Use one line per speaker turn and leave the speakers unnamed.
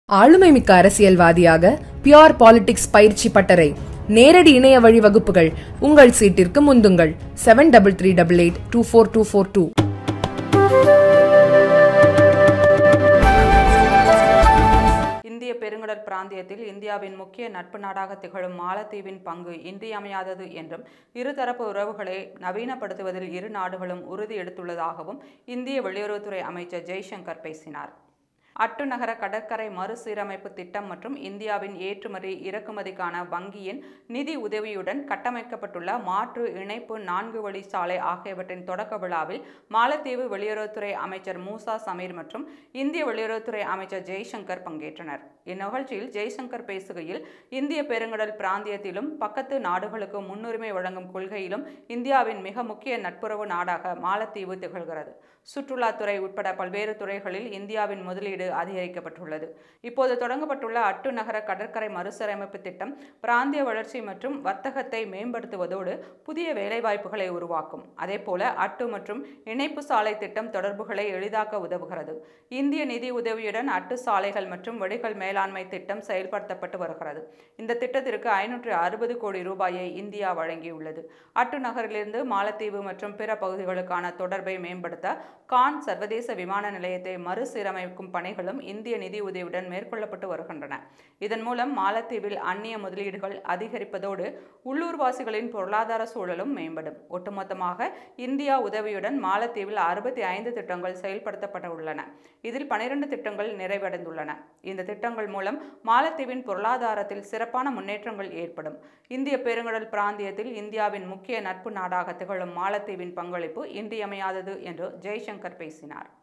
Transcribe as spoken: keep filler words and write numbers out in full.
ஆளுமைமிக்க அரசியல்வாதியாக pure politics பயிற்சி பட்டறை, நேரடி இணைய வழி வகுப்புகள். உங்கள் சீட்டிற்கு முந்துங்கள். Seven double three double eight two four two four two.
இந்திய பெருங்கடல் பிராந்தியத்தில் இந்தியாவின் முக்கிய நட்பு நாடாக திகழும் மாலத்தீவின் பங்கு இன்றியமையாதது என்றும், இருதரப்பு உறவுகளை நவீனப்படுத்துவதில் இரு நாடுகளும் உறுதி எடுத்துள்ளதாகவும் இந்திய வெளியுறவுத்துறை அமைச்சர் ஜெய்சங்கர் பேசினார். அட்டு நகர கடற்கரை மறுசீரமைப்பு திட்டம் மற்றும் இந்தியாவின் ஏற்றுமதி இறக்குமதிக்கான வங்கியின் நிதி உதவியுடன் கட்டமைக்கப்பட்டுள்ள மாற்று இணைப்பு நான்கு வழி சாலை ஆகியவற்றின் தொடக்க விழாவில் மாலத்தீவு வெளியுறவுத்துறை அமைச்சர் மூசா சமீர் மற்றும் இந்திய வெளியுறவுத்துறை அமைச்சர் ஜெய்சங்கர் பங்கேற்றனர். இந்நிகழ்ச்சியில் ஜெய்சங்கர் பேசுகையில், இந்திய பெருங்கடல் பிராந்தியத்திலும் பக்கத்து நாடுகளுக்கு முன்னுரிமை வழங்கும் கொள்கையிலும் இந்தியாவின் மிக முக்கிய நட்புறவு நாடாக மாலத்தீவு திகழ்கிறது. சுற்றுலாத்துறை உட்பட பல்வேறு துறைகளில் இந்தியாவின் முதலீடு அதிகரிக்கப்பட்டுள்ளது. இப்போது தொடங்கப்பட்டுள்ள அட்டு நகர கடற்கரை மறுசீரமைப்பு திட்டம் பிராந்திய வளர்ச்சி மற்றும் வர்த்தகத்தை மேம்படுத்துவதோடு புதிய வேலைவாய்ப்புகளை உருவாக்கும். அதேபோல அட்டு மற்றும் இணைப்பு சாலை திட்டம் தொடர்புகளை எளிதாக்க உதவுகிறது. இந்திய நிதி உதவியுடன் அட்டு சாலைகள் மற்றும் வடிகால் மேலாண்மை திட்டம் செயல்படுத்தப்பட்டு வருகிறது. இந்த திட்டத்திற்கு ஐநூற்று அறுபது கோடி ரூபாயை இந்தியா வழங்கியுள்ளது. அட்டு நகரிலிருந்து மாலத்தீவு மற்றும் பிற பகுதிகளுக்கான தொடர்பை மேம்படுத்த கான் சர்வதேச விமான நிலையத்தை மறுசீரமைக்கும் பணிகளும் இந்திய நிதி உதவியுடன் மேற்கொள்ளப்பட்டு வருகின்றன. இதன் மூலம் மாலத்தீவில் அந்நிய முதலீடுகள் அதிகரிப்பதோடு உள்ளூர்வாசிகளின் பொருளாதார சூழலும் மேம்படும். ஒட்டுமொத்தமாக இந்தியா உதவியுடன் மாலத்தீவில் அறுபத்தி ஐந்து திட்டங்கள் செயல்படுத்தப்பட்டுள்ளன. இதில் பனிரெண்டு திட்டங்கள் நிறைவடைந்துள்ளன. இந்த திட்டங்கள் மூலம் மாலத்தீவின் பொருளாதாரத்தில் சிறப்பான முன்னேற்றங்கள் ஏற்படும். இந்திய பெருங்கடல் பிராந்தியத்தில் இந்தியாவின் முக்கிய நட்பு நாடாக திகழும் மாலத்தீவின் பங்களிப்பு இன்றியமையாதது என்று ஜெய்சங்கர் பேசினார்.